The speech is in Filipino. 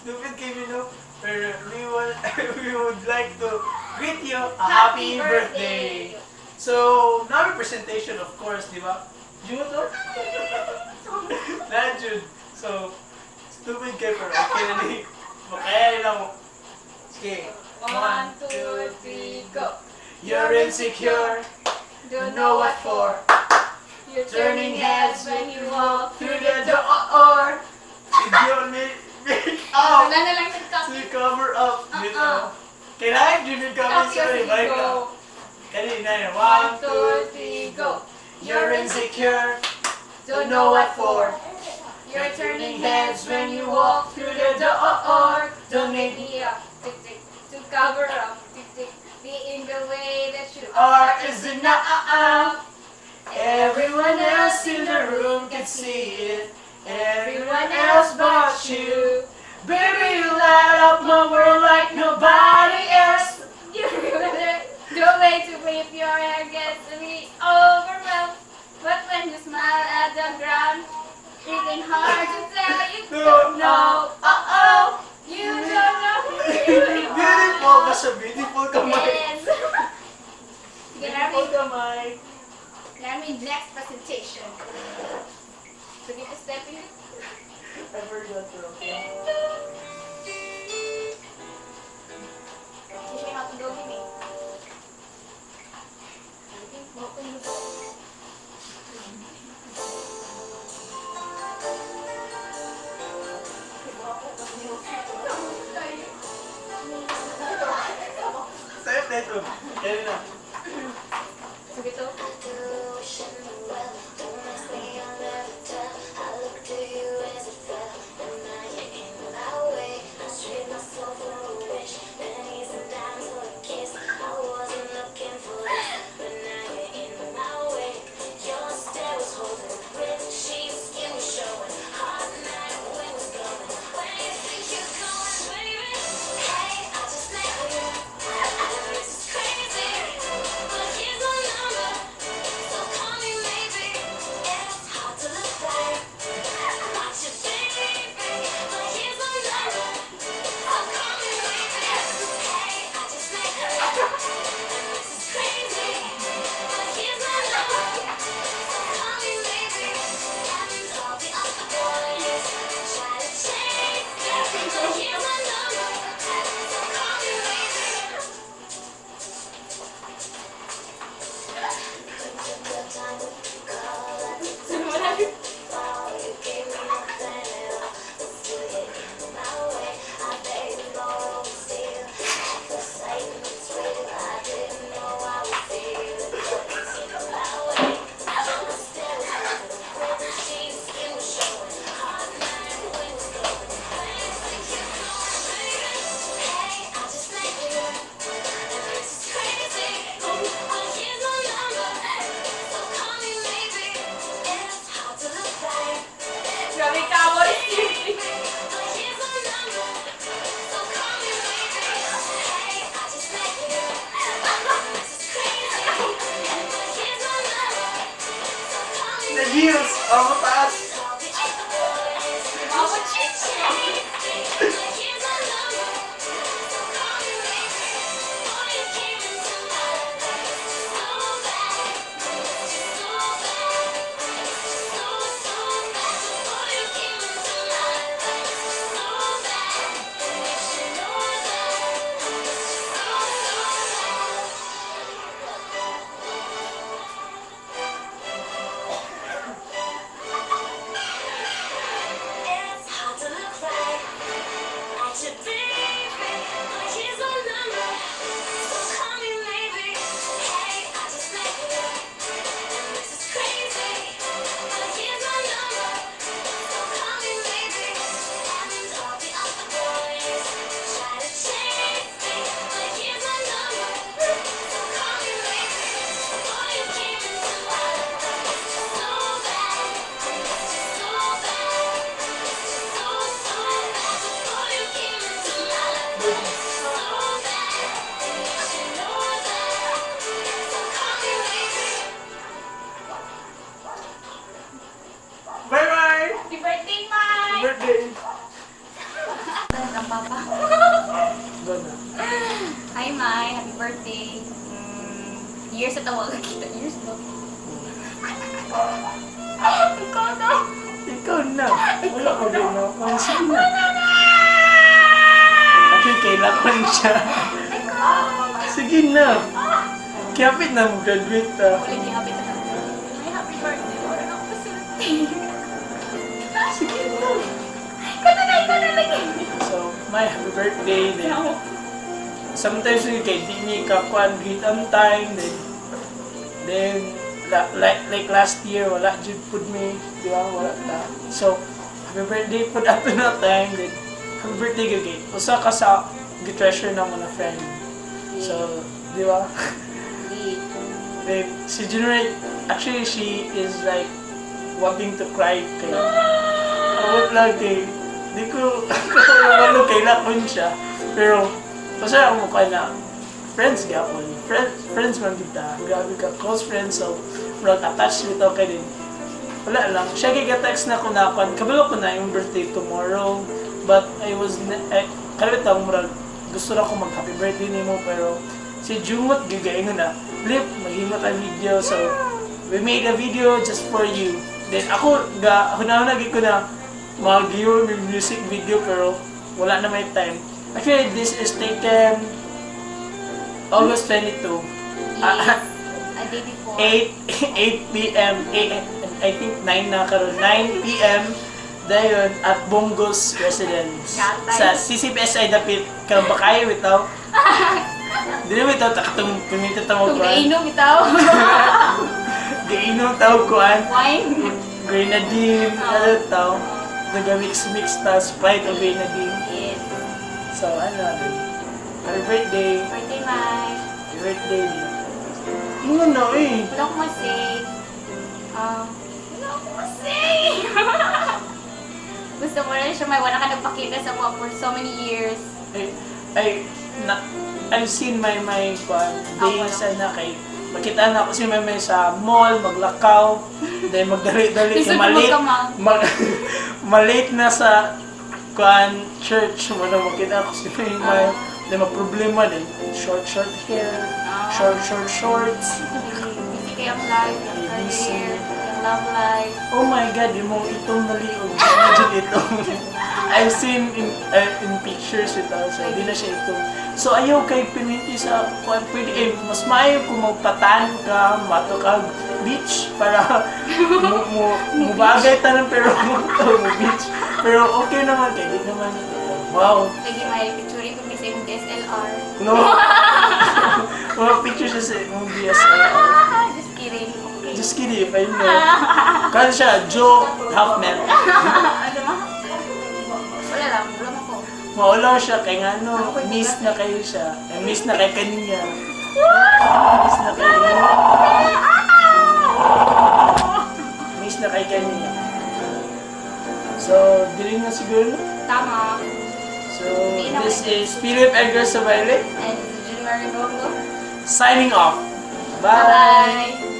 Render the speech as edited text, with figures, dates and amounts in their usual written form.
Stupid Camino, we would like to greet you a happy birthday. So, namin presentation of course, di ba? June to? Not June. So, stupid kayo pero okay na ni. Makaya lang mo. Okay. 1, 2, 3, go! You're insecure, Don't know what for. You're turning heads when you walk through the door. door. You don't make out. Wala na lang yung So copy. you cover up with kailangan Junior kami Copy sa of balik ka. go. Kanina yun. 1, 1, 2, 2, 3, go! You're insecure, Don't know what for. You're turning heads when you walk through the door. Don't make me up, tick tick, to cover up, tick tick. Being the way that you Or is enough. Everyone else in the room can see it. Everyone else but you. Baby, you light up my world like nobody else. You're the way to flip your hair gets me overwhelmed. But when you smile at the ground, it's hard to tell you don't know. Oh, you don't know who you Beautiful are. ka siya, beautiful kamay. Yes. Sige, Beautiful Rami. kamay. Rami, next presentation. Sige, step in. I forgot to. Teach me how to go, Mimi. Open the door. Sa'yo, Teto. Yan na. Sige to. Grabe ka, what is this? Nag-heels. Ang mataas. Mama chichi. Bye-bye. Happy birthday, Mike! Birthday. Nagtatawa ka kita. Years ba? Ikaw na. Ikaw na. Wala ko din na. Sige na. Okay, kailangan siya. Sige na. Kapit na mo graduate ah. Wala di happy na. Ay, happy birthday. Wala na ako facility. Sige na. Ikaw na lagi. So, my happy birthday. Then, sometimes we kay di ni kakuan greet on time. Then like last year, wala jud pud me. Di ba? Wala ta. So, happy birthday pud ato na time. Then, happy birthday gagay. Usa ka sa treasure na mo na friend. So, di ba? Then, si Junray, actually, she is like wanting to cry kaya. Awat lang kay. Di ko ano kailangan siya. Pero, masaya ako ka na friends gapon. Friends man kita. Grabe ka. Close friends. So, murag attached with ako din. Wala lang. Siya kaya-text na ko na ako. Kabalo ko na yung birthday tomorrow. But I was, kalawit murag gusto na ko mag-happy birthday ni mo. Pero, si Jungmot gigaingon na. Lip, maghimot ang video. So, we made a video just for you. Then ako, hunahunagin ko na mag-give music video pero wala na may time. Actually, this is taken August 22. A day before. 8 p.m. I think 9 na karon. 9 p.m. dayon at Bongos Residence. Sa CCPSI dapit karong bakay bitaw. Dili mo ito takatong pimita tawag ko. Gainom itaw. Gainom tawag ko an. Wine. Grenadine, ano tawag. Nag-mix ta Sprite o grenadine. Yes. So ano, happy birthday. Birthday, Mike. Happy birthday. Ano na eh. Wala akong masay. Wala akong masay. Gusto mo rin siya may wala ka nagpakita sa mga for so many years. I've seen my days na kay makita na ako si Meme sa mall, maglakaw, then magdali-dali kay malate na sa church mo na makita ako si Meme, then problema din, short hair, short shorts. Busy kayong life, yung career, yung love life. Oh my God, yung mga itong naliog. Imagine itong. I've seen in pictures ito, so hindi na siya itong. So ayaw kay pininti sa pwede mas maayo kung magpatan ka, mato ka beach para mubagay tanan pero mo beach. Pero okay naman kay di naman. Wow. Lagi may picture ko sa yung DSLR. No. Mga pictures sa yung DSLR. Just kidding. Okay. Just kidding if I know. Kaya siya, Joe Halfman. Ano ma? Wala lang, wala mo ko. Maulaw siya kay ano, miss na kayo siya. Miss na kay kaniya. Miss na kayo. Miss na kay kaniya. So, dili na siguro. Tama. So, this is Philip Edgar Sabile And this is January Bongo. signing off. Bye! Bye-bye.